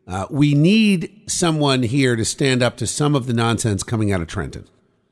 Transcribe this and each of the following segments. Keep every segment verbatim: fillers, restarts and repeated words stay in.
Uh, we need someone here to stand up to some of the nonsense coming out of Trenton.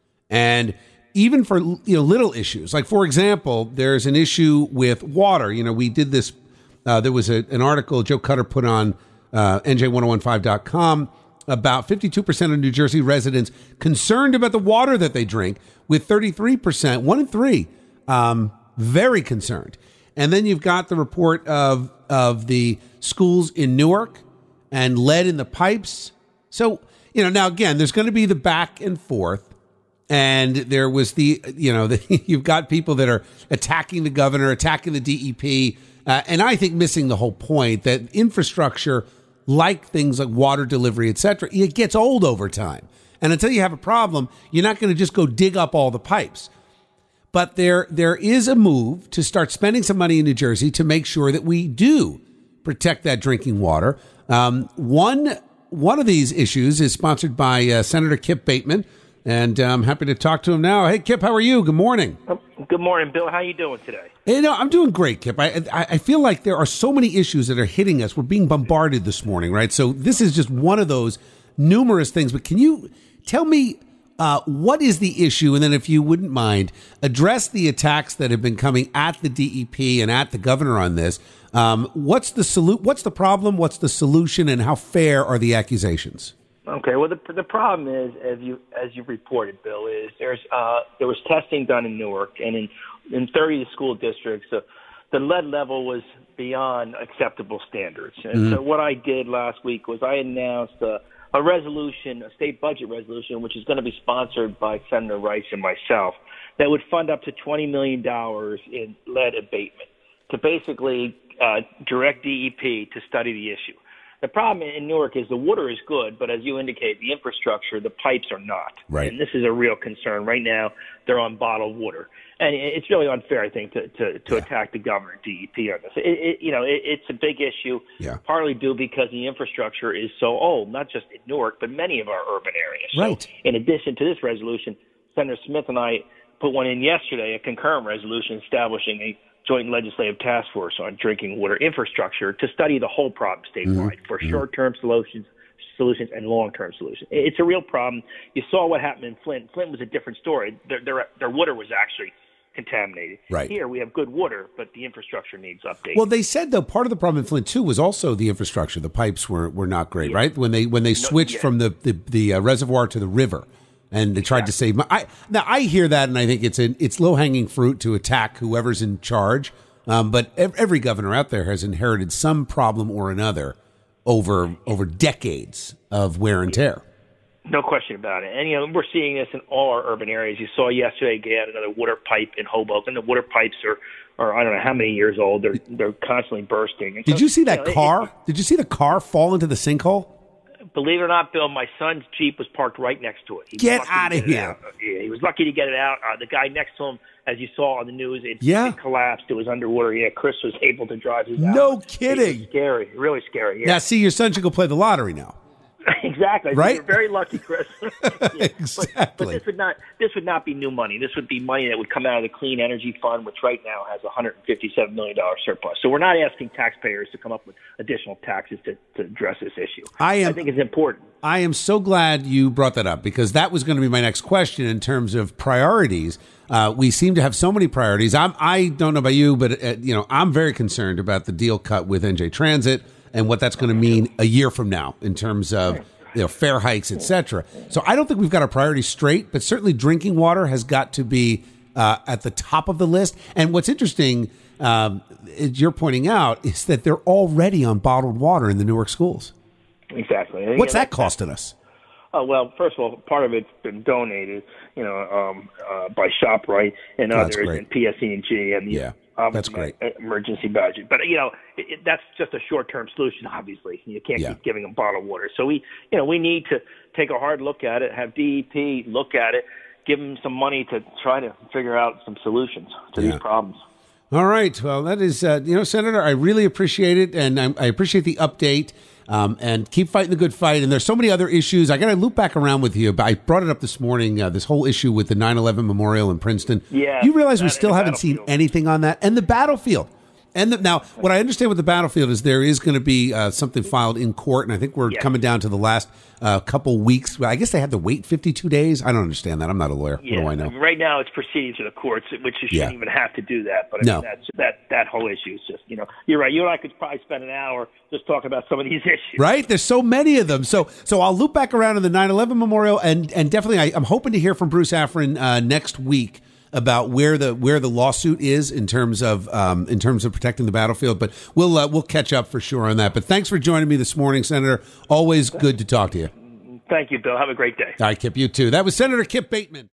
And even for, you know, little issues, like, for example, there's an issue with water. You know, we did this. Uh, there was a, an article Joe Cutter put on uh, N J ten fifteen dot com about fifty-two percent of New Jersey residents concerned about the water that they drink, with thirty-three percent, one in three, um, very concerned. And then you've got the report of of the schools in Newark and lead in the pipes. So, you know, now again, there's going to be the back and forth. And there was the, you know, the, you've got people that are attacking the governor, attacking the D E P. Uh, and I think missing the whole point that infrastructure, like things like water delivery, et cetera, it gets old over time. And until you have a problem, you're not going to just go dig up all the pipes. But there, there is a move to start spending some money in New Jersey to make sure that we do protect that drinking water. Um, one one of these issues is sponsored by uh, Senator Kip Bateman, and I'm happy to talk to him now. Hey, Kip, how are you? Good morning. Good morning, Bill. How you doing today? You know, I'm doing great, Kip. I, I I feel like there are so many issues that are hitting us. We're being bombarded this morning, right? So this is just one of those numerous things. But can you tell me uh, what is the issue? And then, if you wouldn't mind, address the attacks that have been coming at the D E P and at the governor on this. Um, what's the solu- What's the problem? What's the solution? And how fair are the accusations? Okay. Well, the the problem is, as you as you reported, Bill, is there's uh, there was testing done in Newark, and in in thirty school districts, uh, the lead level was beyond acceptable standards. And mm-hmm. so, what I did last week was I announced a, a resolution, a state budget resolution, which is going to be sponsored by Senator Rice and myself, that would fund up to twenty million dollars in lead abatement to basically uh, direct D E P to study the issue. The problem in Newark is the water is good, but as you indicate, the infrastructure, the pipes are not. Right. And this is a real concern. Right now, they're on bottled water. And it's really unfair, I think, to, to, to yeah. attack the governor and D E P on this. It, it, you know, it, it's a big issue, yeah. partly due because the infrastructure is so old, not just in Newark, but many of our urban areas. Right. So in addition to this resolution, Senator Smith and I put one in yesterday, a concurrent resolution establishing a joint legislative task force on drinking water infrastructure to study the whole problem statewide mm-hmm. for short-term solutions, solutions and long-term solutions. It's a real problem. You saw what happened in Flint. Flint was a different story. Their, their, their water was actually contaminated. Right. Here we have good water, but the infrastructure needs updating. Well, they said though part of the problem in Flint too was also the infrastructure. The pipes were were not great, yeah. right? When they when they switched no, yeah. from the the, the uh, reservoir to the river. And they tried exactly. to save. I now I hear that, and I think it's an, it's low hanging fruit to attack whoever's in charge. Um, but every governor out there has inherited some problem or another over over decades of wear and tear. No question about it. And you know we're seeing this in all our urban areas. You saw yesterday again another water pipe in Hoboken. The water pipes are, are I don't know how many years old. They're they're constantly bursting. And Did so, you see that you know, car? It, Did you see the car fall into the sinkhole? Believe it or not, Bill, my son's Jeep was parked right next to it. He get out of here. Yeah, he was lucky to get it out. Uh, the guy next to him, as you saw on the news, it, yeah. it collapsed. It was underwater. Yeah, Chris was able to drive his out. No out. kidding. It was scary, really scary. Yeah. Now, see, your son should go play the lottery now. Exactly. Right? You're very lucky, Chris. yeah. Exactly. But, but this would not this would not be new money. This would be money that would come out of the Clean Energy Fund, which right now has a one hundred fifty-seven million dollars surplus. So we're not asking taxpayers to come up with additional taxes to, to address this issue. I, am, I think it's important. I am so glad you brought that up because that was going to be my next question in terms of priorities. Uh, we seem to have so many priorities. I'm, I don't know about you, but uh, you know, I'm very concerned about the deal cut with N J Transit and what that's going to mean a year from now in terms of you know fare hikes, et cetera. So I don't think we've got our priorities straight, but certainly drinking water has got to be uh, at the top of the list. And what's interesting, um, as you're pointing out, is that they're already on bottled water in the Newark schools. Exactly. What's that costing us? Oh, well, first of all, part of it's been donated, you know, um, uh, by ShopRite and oh, others, and P S E and G, and the yeah, um, that's great. emergency budget. But you know, it, it, that's just a short-term solution. Obviously, you can't yeah. keep giving them bottled water. So we, you know, we need to take a hard look at it, have D E P look at it, give them some money to try to figure out some solutions to yeah. these problems. All right. Well, that is, uh, you know, Senator, I really appreciate it, and I, I appreciate the update. Um, and keep fighting the good fight. And there's so many other issues. I got to loop back around with you, but I brought it up this morning, uh, this whole issue with the nine eleven memorial in Princeton. Yeah. You realize we still haven't seen anything on that? And the battlefield. And the, now, what I understand with the battlefield is there is going to be uh, something filed in court, and I think we're yeah. coming down to the last uh, couple weeks. I guess they had to wait fifty-two days. I don't understand that. I'm not a lawyer. Yeah. What do I know? I mean, right now, it's proceeding to the courts, which you shouldn't Yeah. even have to do that. But I No. mean, that's, that that whole issue is just, you know, you're right. You and I could probably spend an hour just talking about some of these issues. Right? There's so many of them. So so I'll loop back around to the nine eleven memorial, and and definitely I, I'm hoping to hear from Bruce Afrin uh, next week about where the where the lawsuit is in terms of um, in terms of protecting the battlefield. But we'll uh, we'll catch up for sure on that. But thanks for joining me this morning, Senator. Always good to talk to you. Thank you, Bill. Have a great day. All right, Kip, you too. That was Senator Kip Bateman.